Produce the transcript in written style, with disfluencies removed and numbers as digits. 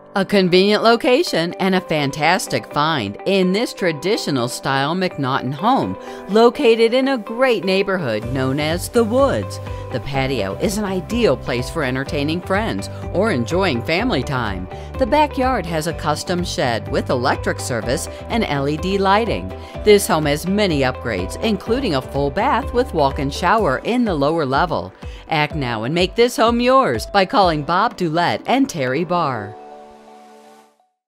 A convenient location and a fantastic find in this traditional style McNaughton home, located in a great neighborhood known as The Woods. The patio is an ideal place for entertaining friends or enjoying family time. The backyard has a custom shed with electric service and LED lighting. This home has many upgrades, including a full bath with walk-in shower in the lower level. Act now and make this home yours by calling Bob Dulett and Terry Barr.